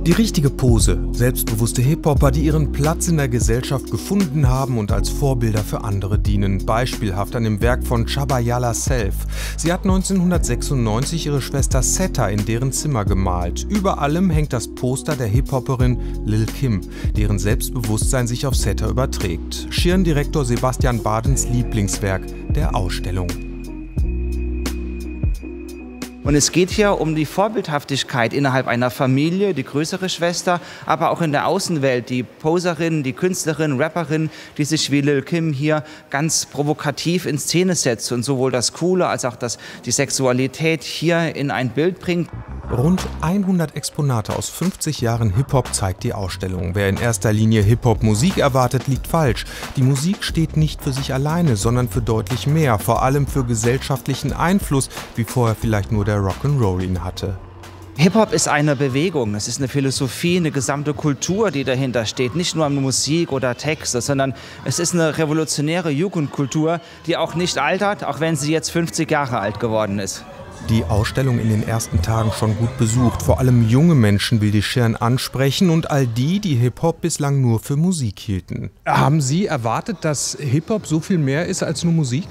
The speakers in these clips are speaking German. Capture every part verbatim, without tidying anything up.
Die richtige Pose, selbstbewusste Hip-Hopper, die ihren Platz in der Gesellschaft gefunden haben und als Vorbilder für andere dienen. Beispielhaft an dem Werk von Chaba Yala Self. Sie hat neunzehnhundertsechsundneunzig ihre Schwester Setta in deren Zimmer gemalt. Über allem hängt das Poster der Hip-Hopperin Lil Kim, deren Selbstbewusstsein sich auf Setta überträgt. Schirndirektor Sebastian Badens Lieblingswerk der Ausstellung. Und es geht hier um die Vorbildhaftigkeit innerhalb einer Familie, die größere Schwester, aber auch in der Außenwelt, die Poserin, die Künstlerin, Rapperin, die sich wie Lil Kim hier ganz provokativ in Szene setzt und sowohl das Coole als auch das, die Sexualität hier in ein Bild bringt. Rund hundert Exponate aus fünfzig Jahren Hip-Hop zeigt die Ausstellung. Wer in erster Linie Hip-Hop-Musik erwartet, liegt falsch. Die Musik steht nicht für sich alleine, sondern für deutlich mehr, vor allem für gesellschaftlichen Einfluss, wie vorher vielleicht nur der Rock'n'Roll ihn hatte. Hip-Hop ist eine Bewegung, es ist eine Philosophie, eine gesamte Kultur, die dahinter steht. Nicht nur Musik oder Texte, sondern es ist eine revolutionäre Jugendkultur, die auch nicht altert, auch wenn sie jetzt fünfzig Jahre alt geworden ist. Die Ausstellung in den ersten Tagen schon gut besucht. Vor allem junge Menschen will die Schirn ansprechen und all die, die Hip-Hop bislang nur für Musik hielten. Haben Sie erwartet, dass Hip-Hop so viel mehr ist als nur Musik?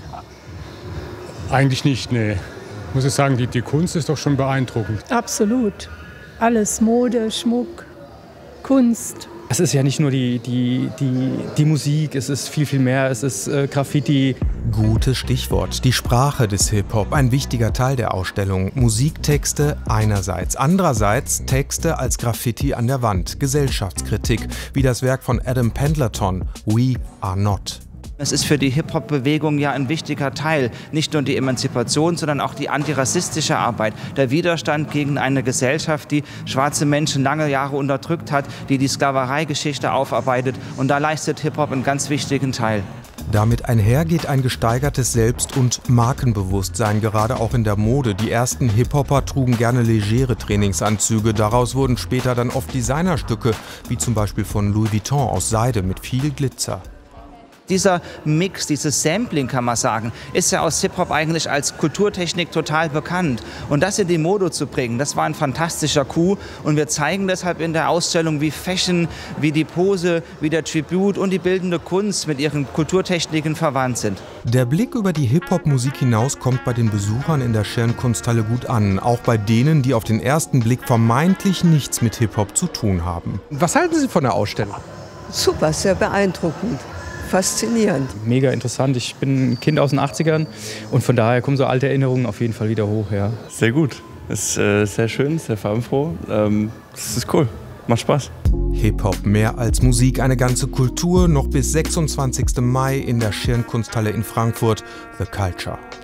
Eigentlich nicht, nee. Muss ich sagen, die, die Kunst ist doch schon beeindruckend. Absolut. Alles, Mode, Schmuck, Kunst. Es ist ja nicht nur die, die, die, die Musik, es ist viel, viel mehr, es ist äh, Graffiti. Gutes Stichwort, die Sprache des Hip-Hop, ein wichtiger Teil der Ausstellung. Musiktexte einerseits, andererseits Texte als Graffiti an der Wand, Gesellschaftskritik, wie das Werk von Adam Pendleton, We Are Not. Es ist für die Hip-Hop-Bewegung ja ein wichtiger Teil, nicht nur die Emanzipation, sondern auch die antirassistische Arbeit, der Widerstand gegen eine Gesellschaft, die schwarze Menschen lange Jahre unterdrückt hat, die die Sklavereigeschichte aufarbeitet, und da leistet Hip-Hop einen ganz wichtigen Teil. Damit einhergeht ein gesteigertes Selbst- und Markenbewusstsein, gerade auch in der Mode. Die ersten Hip-Hopper trugen gerne legere Trainingsanzüge, daraus wurden später dann oft Designerstücke, wie zum Beispiel von Louis Vuitton aus Seide mit viel Glitzer. Dieser Mix, dieses Sampling, kann man sagen, ist ja aus Hip-Hop eigentlich als Kulturtechnik total bekannt. Und das in die Mode zu bringen, das war ein fantastischer Coup. Und wir zeigen deshalb in der Ausstellung, wie Fashion, wie die Pose, wie der Tribute und die bildende Kunst mit ihren Kulturtechniken verwandt sind. Der Blick über die Hip-Hop-Musik hinaus kommt bei den Besuchern in der Schirnkunsthalle gut an. Auch bei denen, die auf den ersten Blick vermeintlich nichts mit Hip-Hop zu tun haben. Was halten Sie von der Ausstellung? Super, sehr beeindruckend. Faszinierend. Mega interessant. Ich bin ein Kind aus den achtzigern und von daher kommen so alte Erinnerungen auf jeden Fall wieder hoch. Ja. Sehr gut. Ist äh, sehr schön, sehr farbenfroh. Ähm, das ist cool. Macht Spaß. Hip-Hop mehr als Musik, eine ganze Kultur. Noch bis sechsundzwanzigsten Mai in der Schirnkunsthalle in Frankfurt. The Culture.